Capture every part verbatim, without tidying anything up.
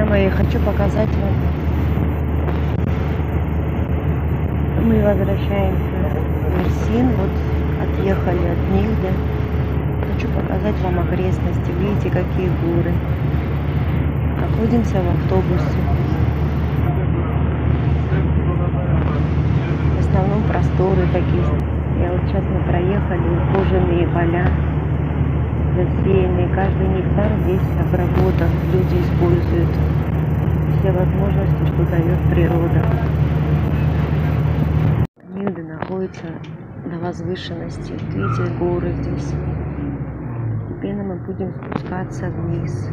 мои, хочу показать вам. Мы возвращаемся в Мерсин. Вот отъехали от Нильды. Хочу показать вам окрестности. Видите, какие горы. Находимся в автобусе. В основном просторы такие. Я вот сейчас мы проехали, ухоженные поля, засеянные. Каждый гектар здесь обработан. Люди используют все возможности, что дает природа. Нильда находится на возвышенности. Видите, горы здесь. Теперь мы будем спускаться вниз.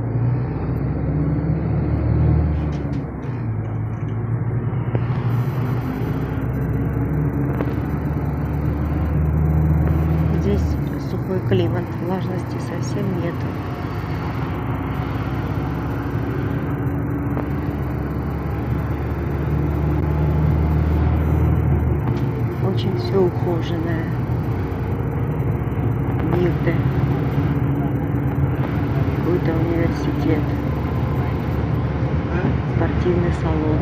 Здесь сухой климат, влажности совсем нету. Очень все ухоженное. Нильда. Какой-то университет. Спортивный салон.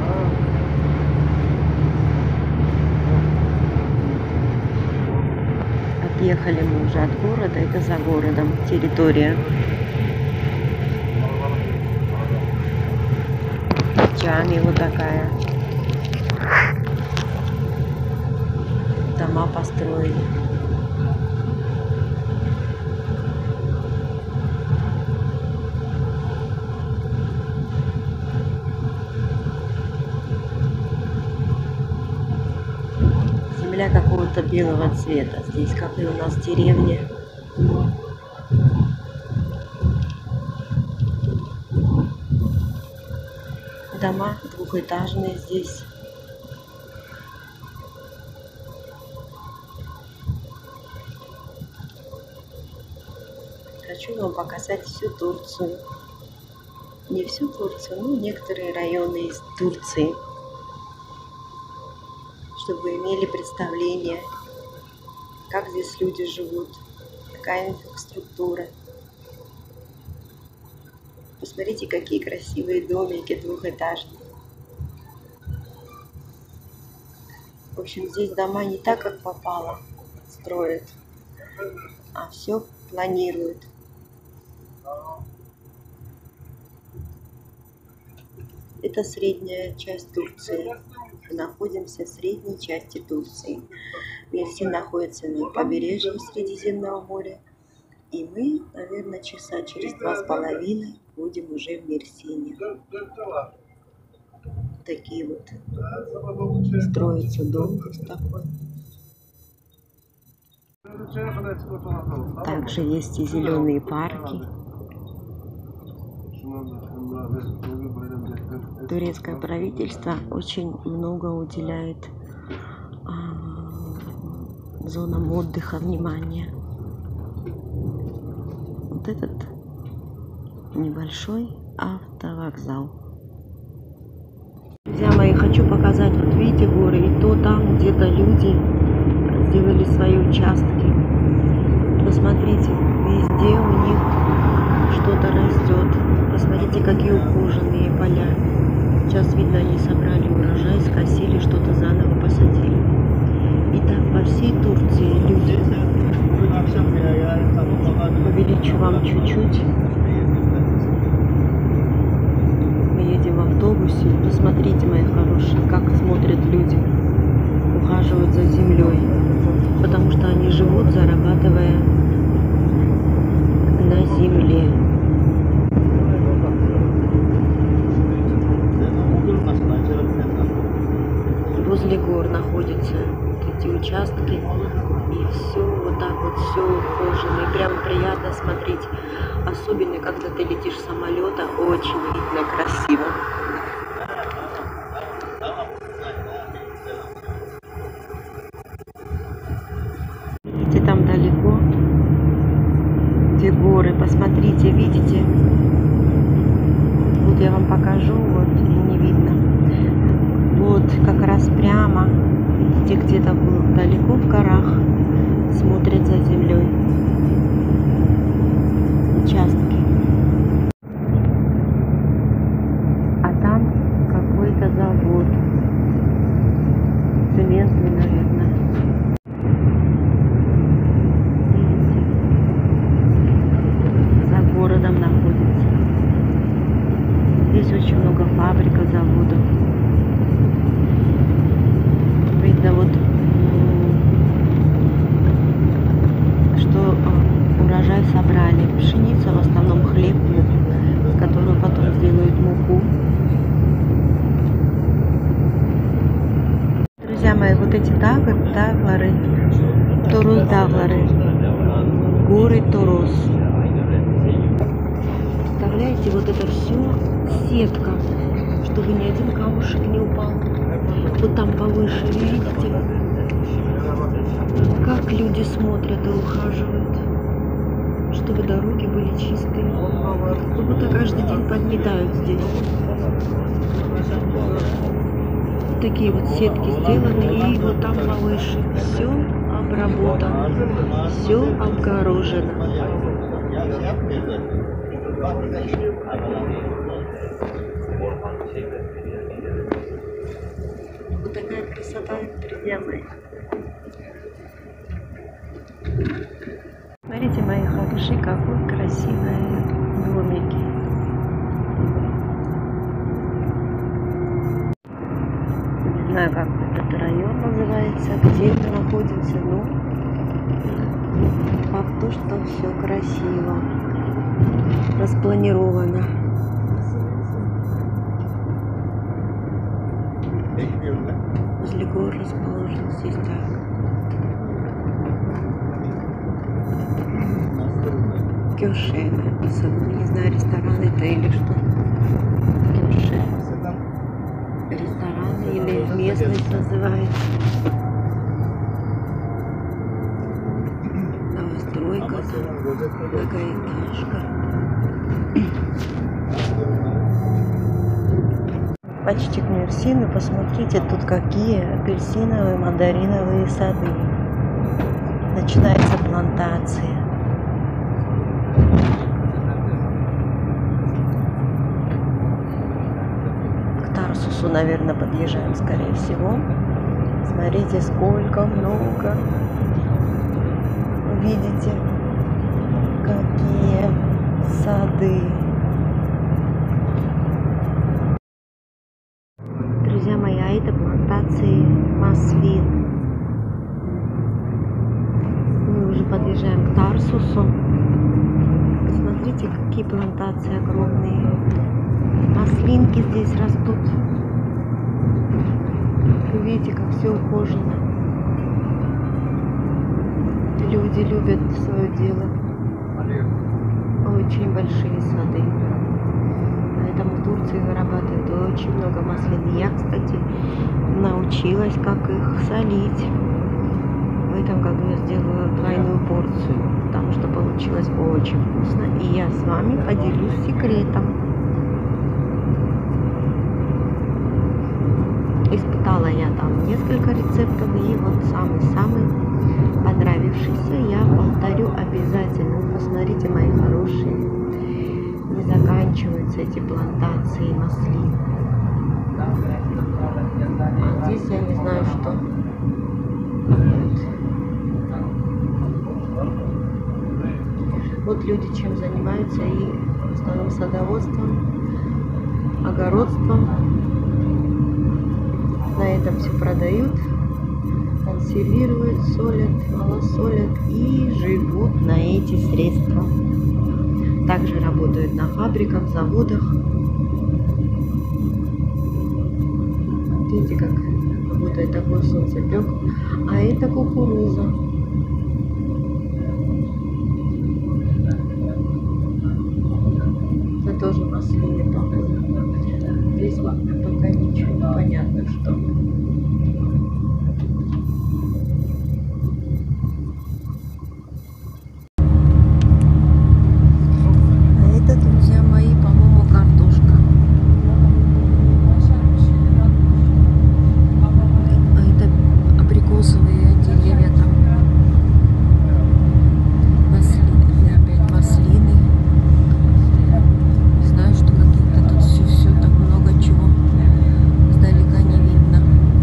Отъехали мы уже от города, это за городом территория. Чами вот такая. Дома построили. Земля какого-то белого цвета. Здесь, как и у нас в деревне. Дома двухэтажные здесь. Хочу вам показать всю Турцию. Не всю Турцию, но некоторые районы из Турции. Чтобы вы имели представление, как здесь люди живут, какая инфраструктура. Посмотрите, какие красивые домики двухэтажные. В общем, здесь дома не так, как попало, строят, а все планируют. Это средняя часть Турции. Мы находимся в средней части Турции. Мерсин находится на побережье Средиземного моря. И мы, наверное, часа через два с половиной будем уже в Мерсине. Такие вот строится дом здесь такой. Также есть и зеленые парки. Турецкое правительство очень много уделяет а, зонам отдыха внимания. Вот этот небольшой автовокзал. Друзья мои, хочу показать, вот видите горы, и то там где-то люди сделали свои участки. Посмотрите, везде у них что-то растет. Посмотрите, какие ухоженные поля. Сейчас видно, они собрали урожай, скосили, что-то заново посадили. И так по всей Турции люди. Увеличу вам чуть-чуть. Мы едем в автобусе. Посмотрите, мои хорошие, как смотрят люди. Ухаживают за землей. Потому что они живут, зарабатывая на земле. Возле гор находятся эти участки, и все вот так вот, все ухожено, и прям приятно смотреть, особенно когда ты летишь с самолета, очень видно красиво. Видите, там далеко, где горы, посмотрите, видите, вот я вам покажу, вот, и не видно. Вот как раз прямо, видите, где-то далеко в горах смотрят за землей участки. мои, вот эти Даглары, Даглары, Торос Даглары, горы Торос. Представляете, вот это все сетка, чтобы ни один камушек не упал. Вот там повыше, видите, как люди смотрят и ухаживают, чтобы дороги были чистые. Как будто каждый день подметают здесь. Вот такие вот сетки сделаны, и вот там повыше все обработано, все обгорожено. Вот такая красота, друзья мои. Смотрите, мои хорошие, какой красивые домики. Не знаю, как этот район называется, где мы находимся, но факт то, что все красиво распланировано. Возле гор расположен здесь так. Кёше написано, не знаю, ресторан это или что. Кёше. Ресторан или местность называется. Новостройка, многоэтажка. Почти к Мерсину, посмотрите, тут какие апельсиновые, мандариновые сады. Начинается плантация. К Тарсусу, наверное, подъезжаем, скорее всего. Смотрите, сколько много. Видите, какие сады. Друзья мои, а это плантации маслин. Мы уже подъезжаем к Тарсусу. Посмотрите, какие плантации огромные. Маслинки здесь растут. Вы видите, как все ухожено. Люди любят свое дело. Очень большие сады. Поэтому в Турции вырабатывают очень много маслин. Я, кстати, научилась, как их солить. В этом году я сделала двойную порцию, потому что получилось очень вкусно. И я с вами поделюсь секретом. Испытала я там несколько рецептов, и вот самый-самый понравившийся я повторю обязательно. Посмотрите, мои хорошие, не заканчиваются эти плантации маслин. А здесь я не знаю, что. Вот люди чем занимаются, и в основном садоводством, огородством. На этом все продают, консервируют, солят, малосолят и живут на эти средства. Также работают на фабриках, заводах. Видите, как работает такой солнцепек. А это кукуруза. Это тоже маслины, по-моему. Здесь пока ничего не понятно, что. А это, друзья мои, по-моему, картошка. А это абрикосовые деревья там. Маслины, опять маслины. Не знаю, что какие-то тут все, все так много чего. Издалека не видно.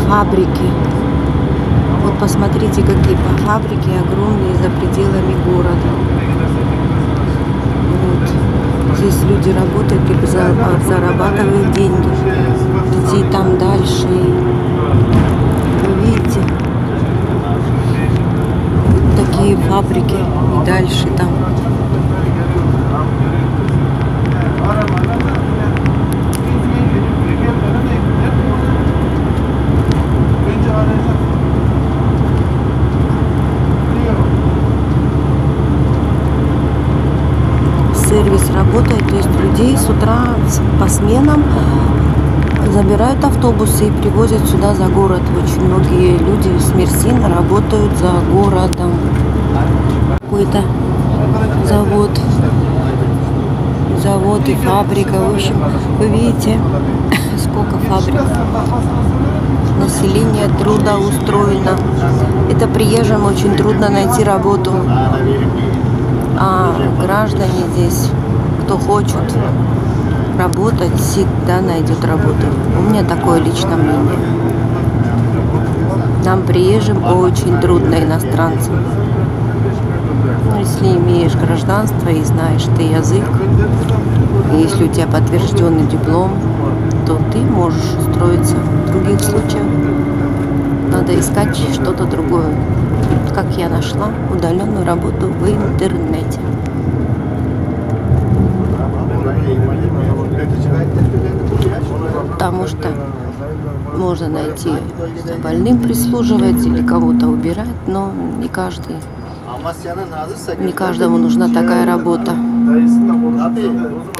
фабрики. Вот посмотрите, какие фабрики огромные за пределами города. Вот. Здесь люди работают и зарабатывают деньги. Идти там дальше. Вы видите? Такие фабрики и дальше там. Сервис работает, то есть людей с утра по сменам забирают автобусы и привозят сюда за город. Очень многие люди с Мерсина работают за городом. Какой-то завод, завод и фабрика. В общем, вы видите, сколько фабрик. Население трудоустроено. Это приезжим очень трудно найти работу. А граждане здесь, кто хочет работать, всегда найдет работу. У меня такое личное мнение. Нам, приезжим, очень трудно, иностранцам. Но если имеешь гражданство и знаешь ты язык, и если у тебя подтвержденный диплом, то ты можешь устроиться. В других случаях надо искать что-то другое. Как я нашла удаленную работу в интернете. Потому что можно найти больным прислуживать или кого-то убирать, но не каждый, не каждому нужна такая работа.